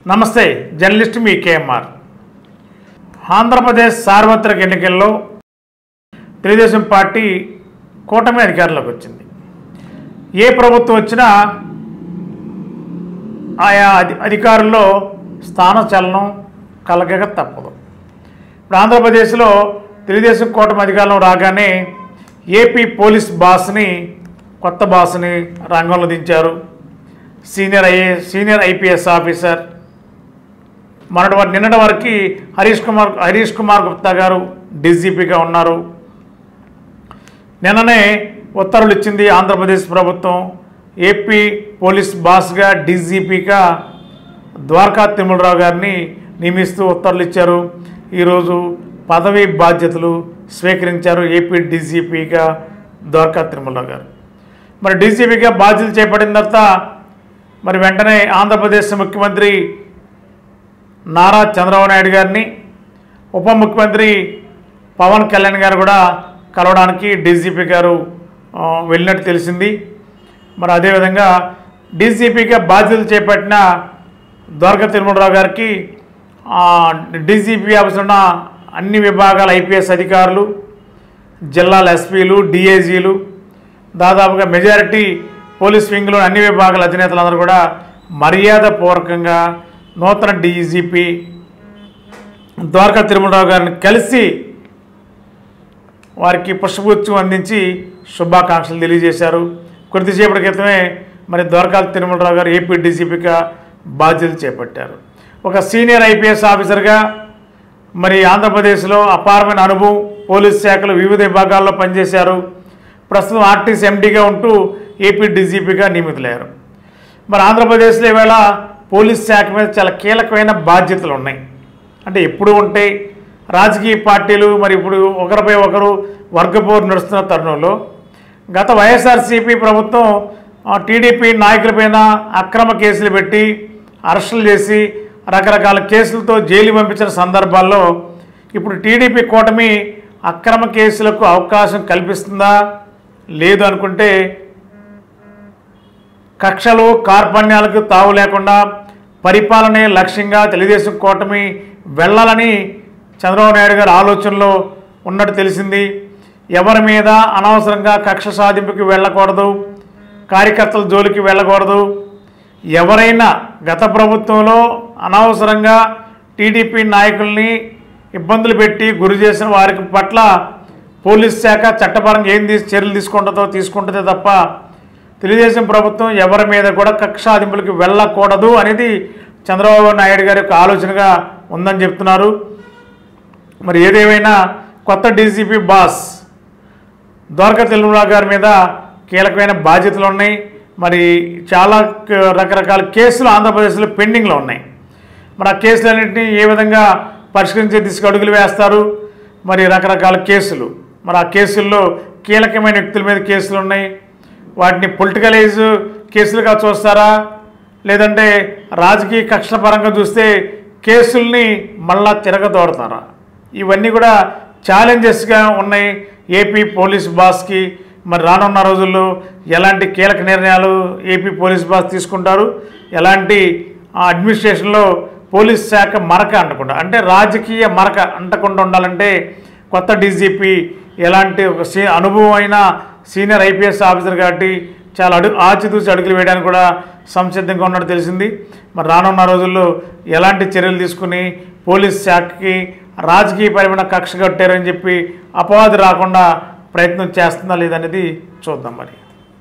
నమస్తే, జర్నలిస్ట్ మీ కేఎంఆర్. ఆంధ్రప్రదేశ్ సార్వత్రిక ఎన్నికల్లో తెలుగుదేశం పార్టీ కూటమి అధికారంలోకి వచ్చింది. ఏ ప్రభుత్వం వచ్చినా ఆయా అధికారుల్లో స్థానచలనం కలగక తప్పదు. ఇప్పుడు ఆంధ్రప్రదేశ్లో తెలుగుదేశం కూటమి అధికారంలో రాగానే ఏపీ పోలీస్ కొత్త బాస్ని రంగంలో దించారు. సీనియర్ ఐపీఎస్ ఆఫీసర్ నిన్నటి వరకు హరీష్ కుమార్ గుప్తా గారు డీజీపీగా ఉన్నారు. నిన్ననే ఉత్తర్వులు ఇచ్చింది ఆంధ్రప్రదేశ్ ప్రభుత్వం. ఏపీ పోలీస్ బాస్గా డీజీపీగా ద్వారకా తిరుమలరావు గారిని నియమిస్తూ ఉత్తర్వులు ఇచ్చారు. ఈరోజు పదవీ బాధ్యతలు స్వీకరించారు ఏపీ డీజీపీగా ద్వారకా తిరుమలరావు గారు. మరి డీజీపీగా బాధ్యతలు చేపట్టిన తర్వాత మరి వెంటనే ఆంధ్రప్రదేశ్ ముఖ్యమంత్రి నారా చంద్రబాబు నాయుడు గారిని, ఉప ముఖ్యమంత్రి పవన్ కళ్యాణ్ గారు కూడా కలవడానికి డీజీపీ గారు వెళ్ళినట్టు తెలిసింది. మరి అదేవిధంగా డీజీపీగా బాధ్యతలు చేపట్టిన ద్వారకా తిరుమలరావు గారికి డీజీపీ ఆఫీసులో ఉన్న అన్ని విభాగాల ఐపీఎస్ అధికారులు, జిల్లాల ఎస్పీలు, డీఐజీలు, దాదాపుగా మెజారిటీ పోలీస్ వింగ్లో అన్ని విభాగాల అధినేతలందరూ కూడా మర్యాదపూర్వకంగా నూతన డీజీపీ ద్వారకా తిరుమలరావు గారిని కలిసి వారికి పుష్పగుచ్చం అందించి శుభాకాంక్షలు తెలియజేశారు. కొద్దిసేపటి క్రితమే మరి ద్వారకా తిరుమలరావు గారు ఏపీ డీజీపీగా బాధ్యతలు చేపట్టారు. ఒక సీనియర్ ఐపీఎస్ ఆఫీసర్గా మరి ఆంధ్రప్రదేశ్లో అపారమైన అనుభవం, పోలీస్ శాఖలో వివిధ విభాగాల్లో పనిచేశారు. ప్రస్తుతం ఆర్టీసీ ఎండీగా ఉంటూ ఏపీ డీజీపీగా నియమితులయ్యారు. మరి ఆంధ్రప్రదేశ్లో ఈవేళ పోలీస్ శాఖ మీద చాలా కీలకమైన బాధ్యతలు ఉన్నాయి. అంటే ఎప్పుడు ఉంటాయి, రాజకీయ పార్టీలు మరి ఇప్పుడు ఒకరిపై ఒకరు వర్గపోరు నడుస్తున్న తరుణంలో గత వైఎస్ఆర్సీపీ ప్రభుత్వం టీడీపీ నాయకులపైన అక్రమ కేసులు పెట్టి అరెస్టులు చేసి రకరకాల కేసులతో జైలు పంపించిన సందర్భాల్లో ఇప్పుడు టీడీపీ కూటమి అక్రమ కేసులకు అవకాశం కల్పిస్తుందా? లేదు అనుకుంటే కక్షలు కార్పణ్యాలకు తావు లేకుండా పరిపాలనే లక్ష్యంగా తెలుగుదేశం కూటమి వెళ్ళాలని చంద్రబాబు నాయుడు గారి ఆలోచనలో ఉన్నట్టు తెలిసింది. ఎవరి మీద అనవసరంగా కక్ష సాధింపుకి వెళ్ళకూడదు, కార్యకర్తల జోలికి వెళ్ళకూడదు. ఎవరైనా గత ప్రభుత్వంలో అనవసరంగా టీడీపీ నాయకుల్ని ఇబ్బందులు పెట్టి గురి చేసిన వారికి పట్ల పోలీస్ శాఖ చట్టపరంగా ఏం చర్యలు తీసుకుంటుందో తప్ప తెలుగుదేశం ప్రభుత్వం ఎవరి మీద కూడా కక్షాదింపులకు వెళ్ళకూడదు అనేది చంద్రబాబు నాయుడు గారి యొక్క ఆలోచనగా ఉందని చెప్తున్నారు. మరి ఏదేమైనా కొత్త డీజీపీ బాస్ ద్వారకా తిరుమలరావు గారి మీద కీలకమైన బాధ్యతలు ఉన్నాయి. మరి చాలా రకరకాల కేసులు ఆంధ్రప్రదేశ్లో పెండింగ్లో ఉన్నాయి. మరి ఆ కేసులన్నింటినీ ఏ విధంగా పరిష్కరించే దిశగా అడుగులు వేస్తారు? మరి రకరకాల కేసులు, మరి ఆ కేసుల్లో కీలకమైన వ్యక్తుల మీద కేసులు ఉన్నాయి. వాటిని పొలిటికలైజ్ కేసులుగా చూస్తారా, లేదంటే రాజకీయ కక్షల పరంగా చూస్తే కేసుల్ని మళ్ళా తిరగదోడతారా? ఇవన్నీ కూడా ఛాలెంజెస్గా ఉన్నాయి ఏపీ పోలీస్ బాస్కి. మరి రానున్న రోజుల్లో ఎలాంటి కీలక నిర్ణయాలు ఏపీ పోలీస్ బాస్ తీసుకుంటారు, ఎలాంటి అడ్మినిస్ట్రేషన్లో పోలీస్ శాఖ మరక అంటకుండా, అంటే రాజకీయ మరక అంటకుండా ఉండాలంటే కొత్త డీజీపీ ఎలాంటి ఒక అనుభవం అయిన సీనియర్ ఐపీఎస్ ఆఫీసర్ కాబట్టి చాలా ఆచితూచి అడుగులు వేయడానికి కూడా సంసిద్ధంగా ఉన్నట్టు తెలిసింది. మరి రానున్న రోజుల్లో ఎలాంటి చర్యలు తీసుకుని పోలీస్ శాఖకి రాజకీయపరమైన కక్ష కట్టారని చెప్పి అపవాదు రాకుండా ప్రయత్నం చేస్తుందా లేదనేది చూద్దాం. మరి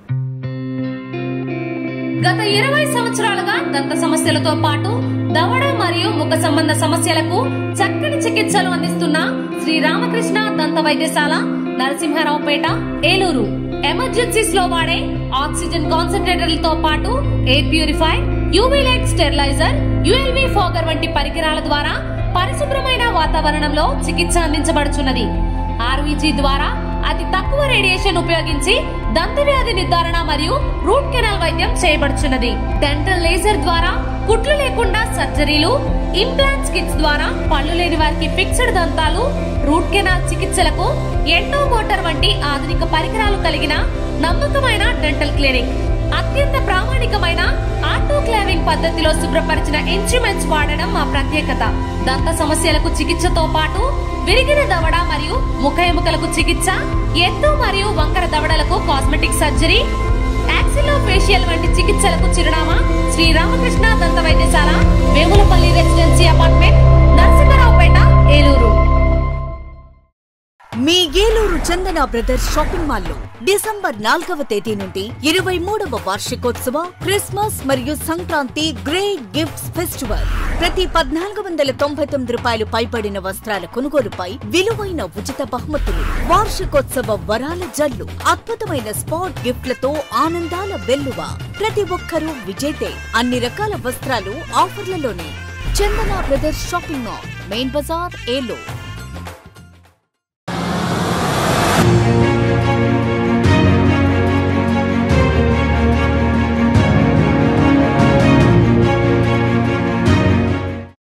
గత 20 సంవత్సరాలుగా దంత సమస్యలతో పాటు దవడ మరియు ముఖ సంబంధ సమస్యలకు చక్కని చికిత్సలు అందిస్తున్న శ్రీ రామకృష్ణ దంత వైద్యశాల, నరసింహారావుపేట, ఏలూరు. ఎమర్జెన్సీస్ లో వాడే ఆక్సిజన్ కాన్సంట్రేటర్లతో పాటు air purifier, UV light sterilizer, ULV fogger వంటి పరికరాల ద్వారా పరిశుభ్రమైన వాతావరణంలో చికిత్స అందించబడుచున్నది. ఆర్వీజీ ద్వారా అతి తక్కువ రేడియేషన్ ఉపయోగించి దంత వ్యాధి నిర్ధారణ మరియు రూట్ కెనాల్ వైద్యం చేయబడుచున్నది. డెంటల్ లేజర్ ద్వారా కుట్లు లేకుండా సర్జరీలు, ఇంప్లాంట్స్ కిట్స్ ద్వారా పళ్ళు లేని వారికి ఫిక్స్డ్ దంతాలు, రూట్ కెనాల్ చికిత్సలకు ఎండో మోటార్ వంటి ఆధునిక పరికరాలు కలిగిన నమ్మకమైన డెంటల్ క్లినిక్ అత్యంత ప్రామాణికమైన ఆటోక్లేవింగ్ పద్ధతిలో శుభ్రపరిచిన ఇన్స్ట్రుమెంట్స్ వాడడం మా ప్రత్యేకత. దంత సమస్యలకు చికిత్సతో పాటు విరిగిన దవడ మరియు ముఖ ఎముకలకు చికిత్స, ఎత్తు మరియు వంకర దవడలకు కాస్మెటిక్ సర్జరీ, యాక్సిలోఫేషియల్ వంటి చికిత్సలకు చిరునామా శ్రీ రామకృష్ణ దంత వైద్యశాల, వేములపల్లి రెసిడెన్సీ అపార్ట్మెంట్, నరసింహారావుపేట, ఏలూరు. మీ Eluru Chandana brothers shopping mall లో డిసెంబర్ 4వ తేదీ నుండి 23వ వార్షికోత్సవ క్రిస్మస్ మరియు సంక్రాంతి గ్రేట్ గిఫ్ట్స్ ఫెస్టివల్. ప్రతి 1499 రూపాయలు పైబడిన వస్త్రాల కొనుగోలుపై విలువైన ఉచిత బహుమతులు, వార్షికోత్సవ వరాల జల్లు, అద్భుతమైన స్పాట్ గిఫ్ట్లతో ఆనందాల వెల్లువ. ప్రతి ఒక్కరూ విజేతే. అన్ని రకాల వస్త్రాలు ఆఫర్లలోనే. Chandana brothers shopping mall, main bazaar, Eluru.